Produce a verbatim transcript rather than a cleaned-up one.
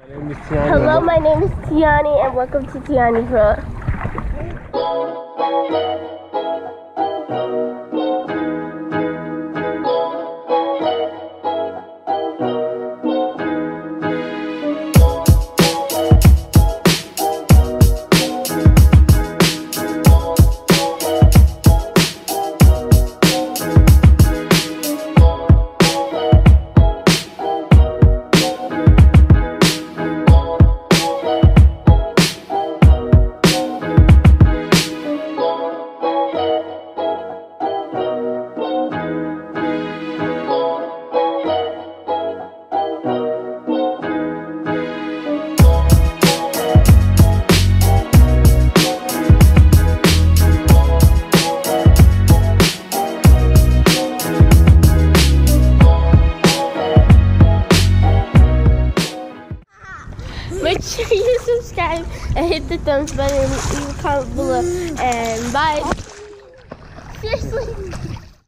My name is Tiani. Hello, my name is Tiani, and welcome to Tiani's World. Make sure you subscribe and hit the thumbs button and leave a comment below. And bye. Seriously.